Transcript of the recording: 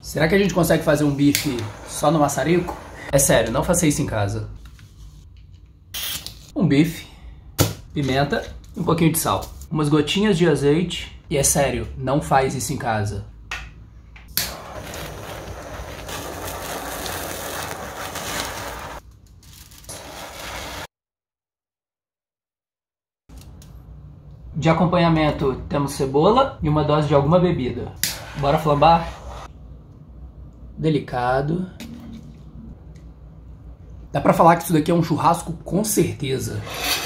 Será que a gente consegue fazer um bife só no maçarico? É sério, não faça isso em casa. Um bife, pimenta e um pouquinho de sal. Umas gotinhas de azeite. E é sério, não faz isso em casa. De acompanhamento temos cebola e uma dose de alguma bebida. Bora flambar? Delicado. Dá pra falar que isso daqui é um churrasco com certeza.